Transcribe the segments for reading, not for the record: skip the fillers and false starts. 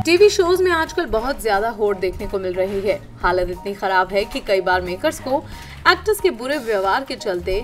TV shows में आजकल बहुत ज्यादा होड़ देखने को मिल रही है। हालत इतनी खराब है कि कई बार मेकर्स को एक्टर्स के बुरे व्यवहार के चलते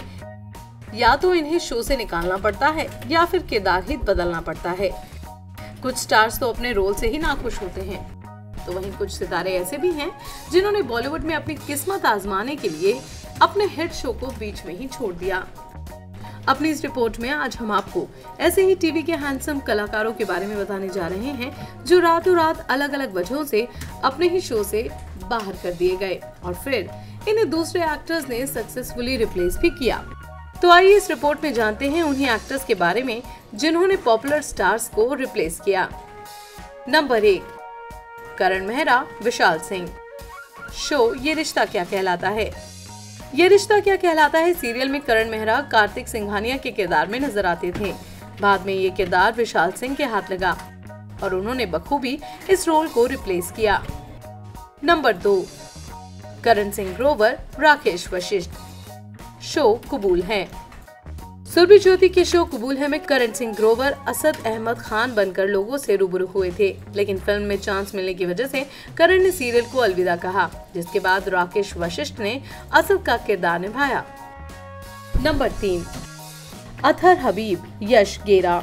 या तो इन्हें शो से निकालना पड़ता है या फिर किरदार ही बदलना पड़ता है। कुछ स्टार्स तो अपने रोल से ही नाखुश होते हैं, तो वहीं कुछ सितारे ऐसे भी हैं जिन्होंने बॉलीवुड में अपनी किस्मत आजमाने के लिए अपने हिट शो को बीच में ही छोड़ दिया। अपनी इस रिपोर्ट में आज हम आपको ऐसे ही टीवी के हैंडसम कलाकारों के बारे में बताने जा रहे हैं जो रातों रात अलग अलग वजहों से अपने ही शो से बाहर कर दिए गए और फिर इन्हें दूसरे एक्टर्स ने सक्सेसफुली रिप्लेस भी किया। तो आइए इस रिपोर्ट में जानते हैं उन्हीं एक्टर्स के बारे में जिन्होंने पॉपुलर स्टार्स को रिप्लेस किया। नंबर 1, करण मेहरा, विशाल सिंह। शो ये रिश्ता क्या कहलाता है। ये रिश्ता क्या कहलाता है सीरियल में करण मेहरा कार्तिक सिंघानिया के किरदार में नजर आते थे। बाद में ये किरदार विशाल सिंह के हाथ लगा और उन्होंने बखूबी इस रोल को रिप्लेस किया। नंबर 2, करण सिंह ग्रोवर, राकेश वशिष्ठ। शो कबूल है। सुरभि ज्योति के शो कबूल है में करण सिंह ग्रोवर असद अहमद खान बनकर लोगों से रूबरू हुए थे, लेकिन फिल्म में चांस मिलने की वजह से करण ने सीरियल को अलविदा कहा, जिसके बाद राकेश वशिष्ठ ने असद का किरदार निभाया। नंबर 3, अतहर हबीब, यश गेरा।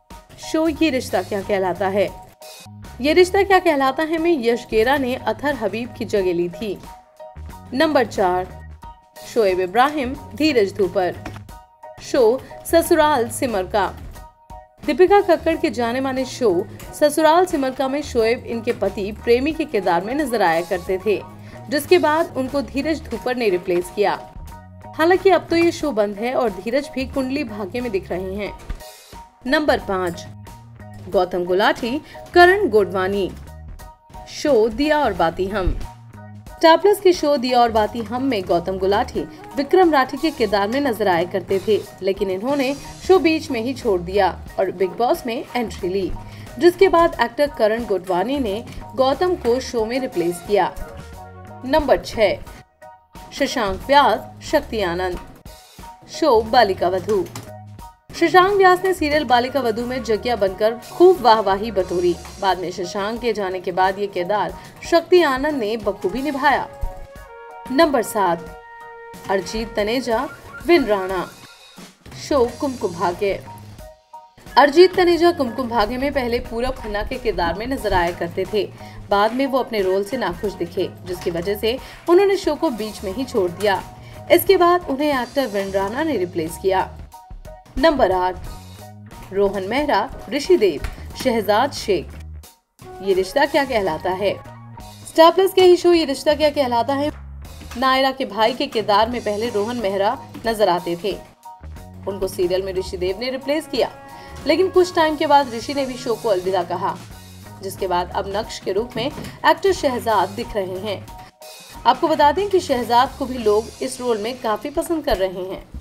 शो ये रिश्ता क्या कहलाता है। ये रिश्ता क्या कहलाता है में यश गेरा ने अतहर हबीब की जगह ली थी। नंबर 4, शोएब इब्राहिम, धीरज धूपर। शो ससुराल सिमर का। दीपिका कक्कड़ के जाने माने शो ससुराल सिमर का में शोएब इनके पति प्रेमी के किरदार में नजर आया करते थे, जिसके बाद उनको धीरज धूपर ने रिप्लेस किया। हालांकि अब तो ये शो बंद है और धीरज भी कुंडली भाग्य में दिख रहे हैं। नंबर 5, गौतम गुलाटी, करण गोडवानी। शो दिया और बाती हम। स्टार प्लस के शो दिया और बाती हम में गौतम गुलाटी विक्रम राठी के किरदार में नजर आया करते थे, लेकिन इन्होंने शो बीच में ही छोड़ दिया और बिग बॉस में एंट्री ली, जिसके बाद एक्टर करण गोडवानी ने गौतम को शो में रिप्लेस किया। नंबर 6, शशांक व्यास, शक्ति आनंद। शो बालिका वधू। शशांक व्यास ने सीरियल बालिका वधू में जग्या बनकर खूब वाहवाही बटोरी। बाद में शशांक के जाने के बाद ये किरदार शक्ति आनंद ने बखूबी निभाया। नंबर 7, अरिजीत तनेजा, विन राणा। शो कुमकुम भाग्य। अरिजीत तनेजा कुमकुम भाग्य में पहले पूरब खन्ना के किरदार में नजर आया करते थे। बाद में वो अपने रोल से नाखुश दिखे, जिसकी वजह से उन्होंने शो को बीच में ही छोड़ दिया। इसके बाद उन्हें एक्टर विन राणा ने रिप्लेस किया। नंबर 8, रोहन मेहरा, ऋषिदेव, शहजाद शेख। ये रिश्ता क्या कहलाता है। स्टार प्लस के ही शो ये रिश्ता क्या कहलाता है नायरा के भाई के किरदार में पहले रोहन मेहरा नजर आते थे। उनको सीरियल में ऋषिदेव ने रिप्लेस किया, लेकिन कुछ टाइम के बाद ऋषि ने भी शो को अलविदा कहा, जिसके बाद अब नक्श के रूप में एक्टर शहजाद दिख रहे हैं। आपको बता दें कि शहजाद को भी लोग इस रोल में काफी पसंद कर रहे हैं।